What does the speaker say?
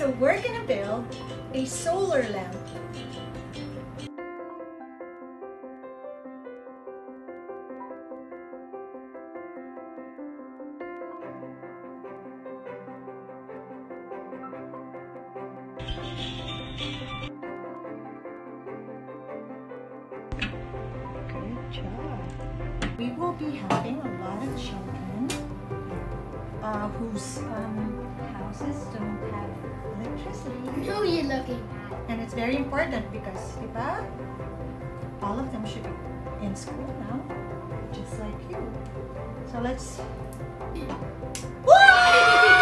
So we're gonna build a solar lamp. Good job. We will be having a lot of children whose houses don't have electricity. Who are you looking at? And it's very important because, diba, all of them should be in school now, just like you. So let's... Woo!